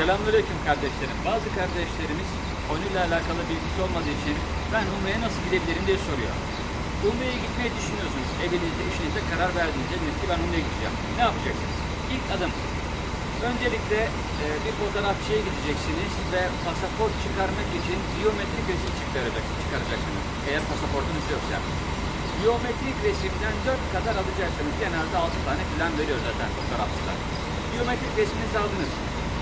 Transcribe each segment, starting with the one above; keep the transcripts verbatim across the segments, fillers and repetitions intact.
Selamünaleyküm kardeşlerim. Bazı kardeşlerimiz konuyla alakalı bilgisi olmadığı için ben Umre'ye nasıl gidebilirim diye soruyor. Umre'ye gitmeyi düşünüyorsunuz. Evinizde, işinizde karar verdiğinizde dediniz ki ben Umre'ye gideceğim. Ne yapacaksınız? İlk adım. Öncelikle e, bir fotoğrafçıya gideceksiniz ve pasaport çıkarmak için biyometrik resim çıkaracaksınız. Eğer pasaportunuz yoksa. Biyometrik resimden dört kadar alacaksınız. Genelde altı tane falan veriyor zaten fotoğrafçılar. Biyometrik resminizi aldınız.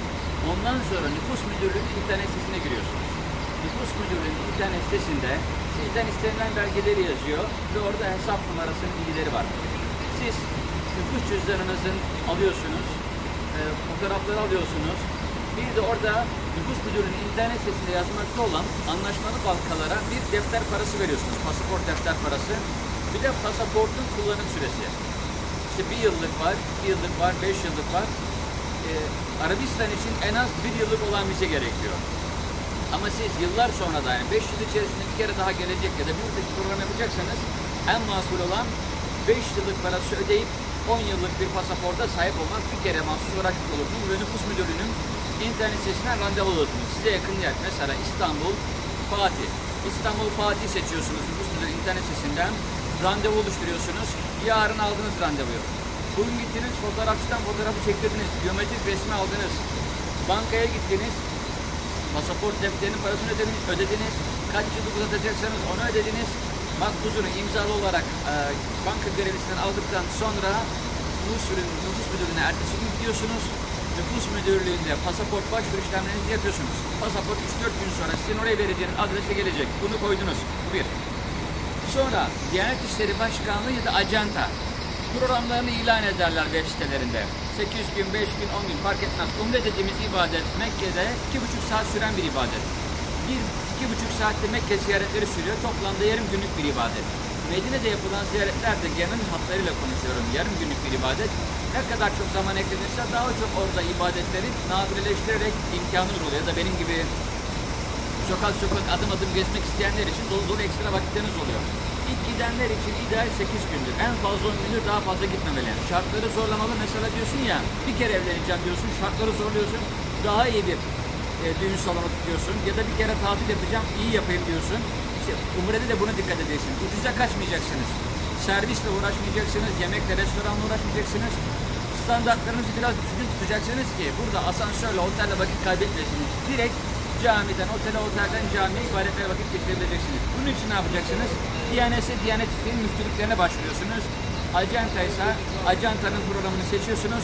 Ondan sonra nüfus müdürlüğünün internet sitesine giriyorsunuz. Nüfus müdürlüğünün internet sitesinde sizden istenilen belgeleri yazıyor ve orada hesap numarasının bilgileri var. Siz nüfus cüzdanınızın alıyorsunuz, e, fotoğrafları alıyorsunuz. Bir de orada nüfus müdürlüğünün internet sitesinde yazmakta olan anlaşmalı bankalara bir defter parası veriyorsunuz. Pasaport defter parası. Bir de pasaportun kullanım süresi. İşte bir yıllık var, iki yıllık var, beş yıllık var. Ee, Arabistan için en az bir yıllık olan vize gerekiyor. Ama siz yıllar sonra da yani beş yıl içerisinde bir kere daha gelecek ya da bir yıllık program yapacaksanız en makul olan beş yıllık parası ödeyip on yıllık bir pasaporta sahip olmak, bir kere mahsus olarak olursunuz ve nüfus müdürlüğünün internet sitesinden randevu olursunuz. Size yakın yer mesela İstanbul, Fatih. İstanbul Fatih seçiyorsunuz nüfus müdürlüğü internet sitesinden. Randevu oluşturuyorsunuz. Yarın aldınız randevuyu. Bugün gittiniz, fotoğrafçıdan fotoğrafı çektirdiniz, biyometrik resmi aldınız, bankaya gittiniz, pasaport defterinin parasını ödediniz, ödediniz, kaç yıllık uzatacaksanız onu ödediniz, makbuzunu imzalı olarak e, banka görevlisinden aldıktan sonra nüfus, nüfus müdürlüğüne ertesi gün gidiyorsunuz, nüfus müdürlüğünde pasaport başvuru işlemlerinizi yapıyorsunuz. Pasaport üç dört gün sonra sizin oraya vereceğiniz adrese gelecek, bunu koydunuz, bu bir. Sonra Diyanet İşleri Başkanlığı ya da Acenta programlarını ilan ederler web sitelerinde. sekiz gün, beş gün, on gün fark etmez. Umre dediğimiz ibadet Mekke'de iki buçuk saat süren bir ibadet. Bir, iki buçuk saatte Mekke ziyaretleri sürüyor. Toplamda yarım günlük bir ibadet. Medine'de yapılan ziyaretler de genel hatlarıyla konuşuyorum. Yarım günlük bir ibadet. Ne kadar çok zaman eklenirse daha çok orada ibadetleri nafileleştirerek imkanınız oluyor. Ya da benim gibi sokak sokak adım adım gezmek isteyenler için dolu dolu ekstra vakitleriniz oluyor. İlk gidenler için ideal sekiz gündür. En fazla on gündür, daha fazla gitmemeli. Şartları zorlamalı. Mesela diyorsun ya, bir kere evleneceğim diyorsun, şartları zorluyorsun. Daha iyi bir e, düğün salonu tutuyorsun. Ya da bir kere tatil yapacağım, iyi yapayım diyorsun. İşte Umre'de de buna dikkat edeceksin. Ucuza kaçmayacaksınız. Servisle uğraşmayacaksınız. Yemekle, restoranla uğraşmayacaksınız. Standartlarınızı biraz düzgün tutacaksınız ki burada asansörle, otelle vakit kaybetmeyesiniz. Direkt camiden, otele, otelden camiye ibadetlere vakit geçirebileceksiniz. Bunun için ne yapacaksınız? Diyanet'e, Diyanet İşleri'nin müftülüklerine başvuruyorsunuz. Acenta ise Acenta'nın programını seçiyorsunuz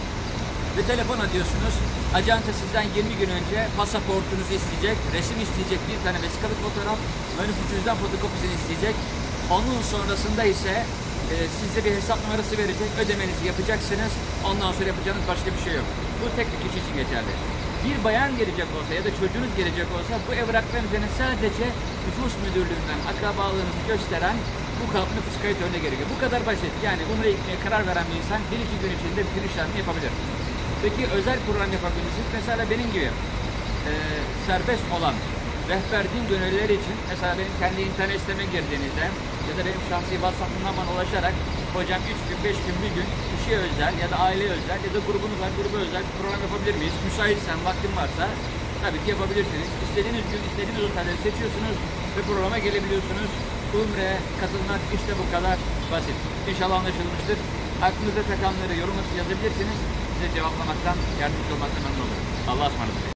ve telefon ediyorsunuz. Acenta sizden yirmi gün önce pasaportunuzu isteyecek, resim isteyecek, bir tane vesikalık fotoğraf, nüfus cüzdan fotokopisini isteyecek. Onun sonrasında ise e, size bir hesap numarası verecek, ödemenizi yapacaksınız. Ondan sonra yapacağınız başka bir şey yok. Bu tek bir kişi için geçerli. Bir bayan gelecek olsa ya da çocuğunuz gelecek olsa bu evrakların üzerine sadece nüfus müdürlüğünden akrabalığınızı gösteren bu kalıp nüfus kayıt önüne gerekiyor. Bu kadar basit. Yani Umre'ye gitmeye karar veren bir insan bir iki gün içinde bütün işlemini yapabilir. Peki özel program yapabilir misiniz? Mesela benim gibi e, serbest olan rehber din gönüllüleri için mesela benim kendi internet siteme girdiğinizde ya da benim şahsi WhatsApp'ımdan bana ulaşarak hocam üç gün, beş gün, bir gün kişiye özel ya da aileye özel ya da grubunuz var, gruba özel bir program yapabilir miyiz? Müsaitsen, vaktin varsa tabii ki yapabilirsiniz. İstediğiniz gün, istediğiniz otelleri seçiyorsunuz ve programa gelebiliyorsunuz. Umre, katılmak işte bu kadar basit. İnşallah anlaşılmıştır. Aklınıza takanları yorumla yazabilirsiniz. Size cevaplamaktan, yardımcı olmaktan memnun olurum. Allah'a ısmarladık.